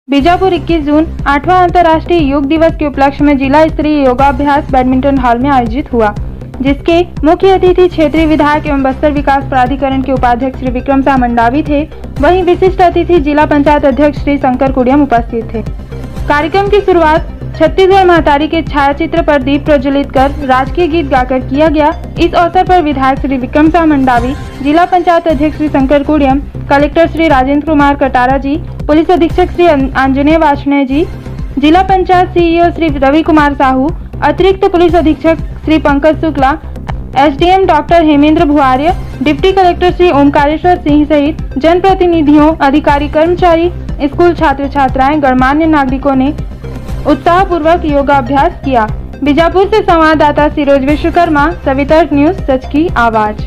बीजापुर 21 जून 8वां अंतर्राष्ट्रीय योग दिवस के उपलक्ष्य में जिला स्तरीय योगाभ्यास बैडमिंटन हॉल में आयोजित हुआ, जिसके मुख्य अतिथि क्षेत्रीय विधायक एवं बस्तर विकास प्राधिकरण के उपाध्यक्ष श्री विक्रम शाह मंडावी थे। वहीं विशिष्ट अतिथि जिला पंचायत अध्यक्ष श्री शंकर कुडियम उपस्थित थे। कार्यक्रम की शुरुआत छत्तीसगढ़ महतारी के छायाचित्र पर दीप प्रज्वलित कर राजकीय गीत गाकर किया गया। इस अवसर पर विधायक श्री विक्रम शाह मंडावी, जिला पंचायत अध्यक्ष श्री शंकर कुडियम, कलेक्टर श्री राजेंद्र कुमार कटारा जी, पुलिस अधीक्षक श्री आंजनेय वार्ष्णेय जी, जिला पंचायत सीईओ श्री रवि कुमार साहू, अतिरिक्त पुलिस अधीक्षक Shri Pankaj Shukla, SDM doctor Hemendra Bhuarya, deputy collector Shri Omkareshwar Singh सहित जनप्रतिनिधियों, अधिकारी, कर्मचारी, स्कूल छात्र छात्राएं, गणमान्य नागरिकों ने उत्साह पूर्वक योगाभ्यास किया। बीजापुर से संवाददाता सिरोज विश्वकर्मा, सवितर्क न्यूज, सच की आवाज।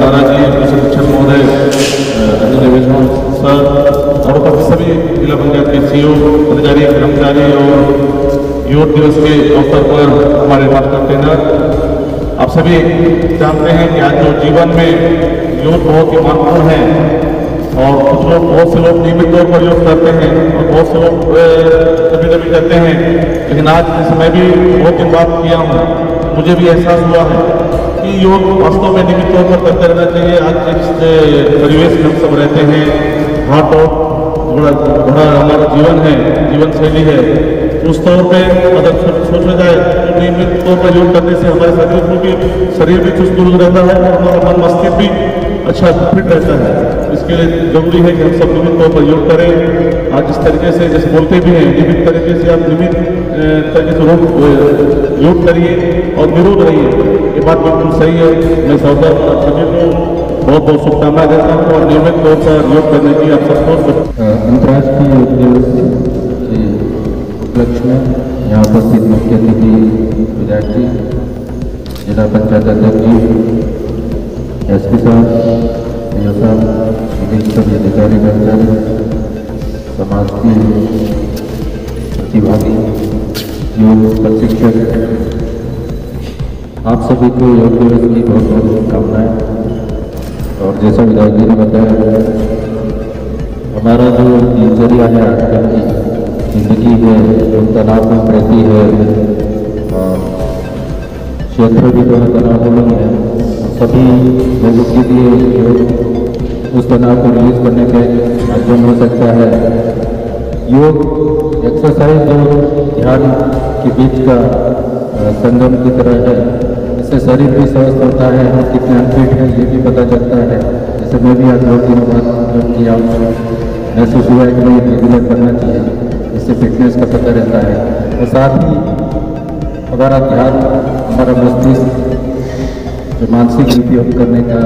और सभी जिला पंचायत के सीईओ, अधिकारी, कर्मचारी और योग दिवस के अवसर पर हमारे मास्टर ट्रेनर, आप सभी जानते हैं कि आज जो जीवन में योग बहुत ही महत्वपूर्ण है और कुछ लोग, बहुत से लोग नियमित तौर पर योग करते हैं और बहुत से लोग कभी करते हैं, लेकिन आज जैसे मैं भी बहुत दिन बाद किया हूँ, मुझे भी एहसास हुआ है कि योग वास्तव में नियमित तौर पर करते रहना चाहिए। आज जिस परिवेश में हम सब रहते हैं, भाग दौड़ भरा हमारा जीवन है, जीवन शैली है, उस तौर पे अगर सोचा जाए तो नियमित तौर पर योग करने से हमारे शरीर भी चुस्त दुरुस्त रहता है और हमारा मन मस्तिष्क भी अच्छा फिट रहता है। इसके लिए जरूरी है कि हम सब नियमित तौर पर योग करें। आज जिस तरीके से जैसे बोलते भी हैं, नियमित तरीके से आप नियमित तरीके से योग करिए और निरोग रहिए, ये बात बिल्कुल सही है। मैं सौदा सभी को बहुत बहुत शुभकामनाएं देता हूँ और नियमित तौर पर योग करने की आप सबको अंतर्राष्ट्रीय योग दिवस के उपलक्ष्य में यहाँ उपस्थित मुख्य अतिथि विधायक जी, जिला पंचायत अध्यक्ष जी, एसपी साहब, सीओ साहब, सभी अधिकारी, कर्मचारी, समाज के प्रतिभागी, योग प्रशिक्षक, आप सभी को योग दिवस की बहुत बहुत शुभकामनाएं। और जैसा विधायक जी ने बताया, हमारा जो दिनचर्या है, आजकल की जिंदगी है, जो तनावपूर्ण रहती है और क्षेत्र भी थोड़ा तनावपूर्ण है, सभी लोगों के लिए योग उस तनाव को रिलीज करने के माध्यम हो सकता है। योग एक्सरसाइज और ध्यान के बीच का संगम की तरह है। इससे शरीर भी स्वस्थ होता है, हम कितने अनफिट हैं ये भी पता चलता है। जैसे मैं भी आज 2 दिनों बाद योग किया, महसूस हुआ है कि नहीं रेगुलर करना चाहिए, इससे फिटनेस का पता रहता है। और साथ ही हमारा ध्यान, हमारा मस्तिष्क जो मानसिक उपयोग करने का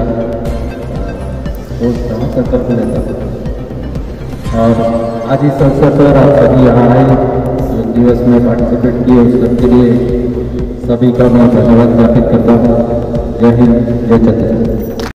संकल्प लेता है। और आज इस अवसर पर आप सभी यहाँ आए, योग दिवस में पार्टिसिपेट किए, उस सबके लिए सभी का मैं धन्यवाद ज्ञापित करता हूँ। जय हिंद, जय छत्तीसगढ़।